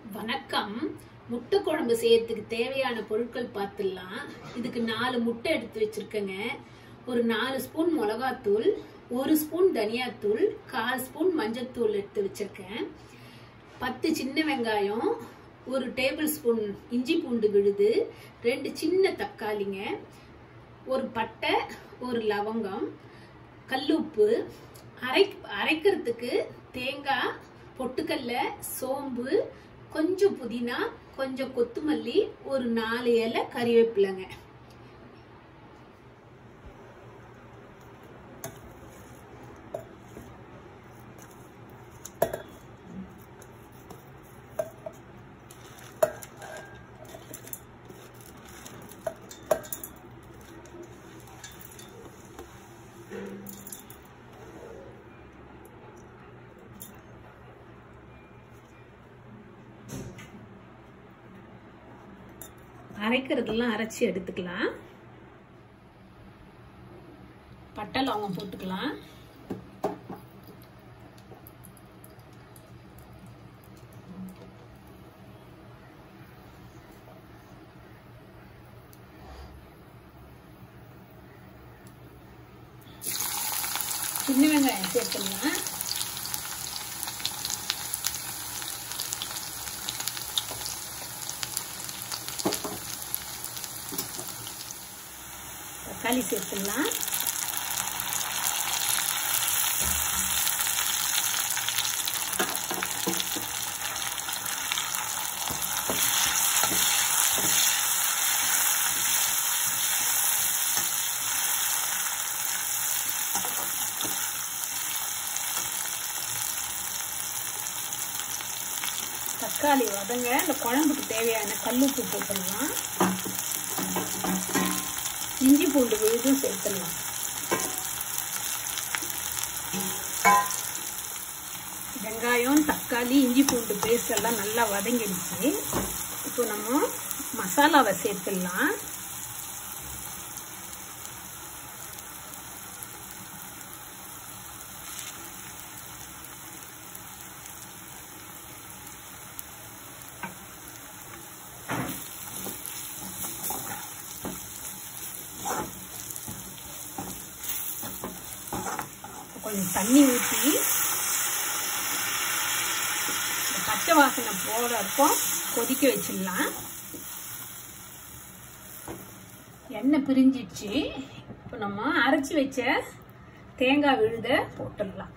வணக்கம். முட்டை குழம்பு செய்யறதுக்கு தேவையான பொருட்கள் பார்த்துடலாம். இதுக்கு 4 முட்டை எடுத்து வச்சிருக்கேங்க. ஒரு 4 ஸ்பூன் மிளகாத்தூள், 1 ஸ்பூன் தனியாத்தூள், 1/4 ஸ்பூன் மஞ்சத்தூள் எடுத்து வச்சிருக்கேன். 10 சின்ன வெங்காயம், 1 டேபிள் ஸ்பூன் இஞ்சி பூண்டு விழுது, 2 சின்ன தக்காளிங்க, 1 பட்டை, 1 லவங்கம், கல்லுப்பு, அரைக்கிறதுக்கு தேங்காய், பொட்டுக்கல்ல, சோம்பு, கொஞ்சம் புதினா, கொஞ்சம் கொத்தமல்லி, ஒரு 4 இலை கறிவேப்பிலைங்க. அரைக்கிறதெல்லாம் அரைச்சி எடுத்துக்கலாம். பட்டை லவங்கம் போட்டுக்கலாம். சின்ன வெங்காயம் சேர்த்துக்கலாம். தக்காளி சேர்த்துடலாம். தக்காளி வதங்க இந்த குழம்புக்கு தேவையான கல்லுப்பு போட்டுடலாம். இஞ்சி பூண்டு விழுதும் சேர்த்துடலாம். வெங்காயம், தக்காளி, இஞ்சி பூண்டு பேஸ்ட் எல்லாம் நல்லா வதங்கிடுச்சு. இப்போ நம்ம மசாலாவை சேர்த்துடலாம். கொஞ்சம் தண்ணி ஊற்றி பச்சை வாசனை போறப்போ கொதிக்க வச்சிடலாம். எண்ணெய் பிரிஞ்சிடுச்சு. இப்போ நம்ம அரைச்சி வச்ச தேங்காய் விழுத போட்டுடலாம்.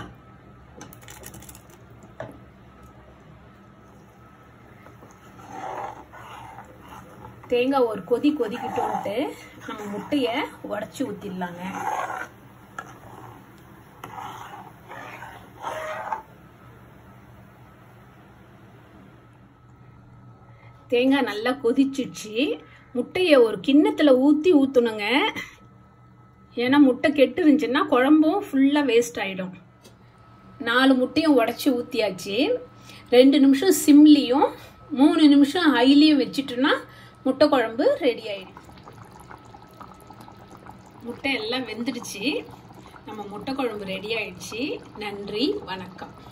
தேங்காய் ஒரு கொதிக்கிட்டோன்ட்டு நம்ம முட்டையை உடைச்சி ஊற்றிடலாங்க. தேங்காய் நல்லா கொதிச்சிடுச்சு. முட்டையை ஒரு கிண்ணத்தில் ஊற்றணுங்க. ஏன்னா முட்டை கெட்டு இருந்துச்சுன்னா குழம்பும் ஃபுல்லாக வேஸ்ட் ஆகிடும். 4 முட்டையும் உடச்சி ஊற்றியாச்சு. 2 நிமிஷம் சிம்லியும் 3 நிமிஷம் ஹைலியும் வச்சுட்டோன்னா முட்டை குழம்பு ரெடி ஆகிடும். முட்டை எல்லாம் வெந்துடுச்சு. நம்ம முட்டை குழம்பு ரெடி ஆயிடுச்சு. நன்றி, வணக்கம்.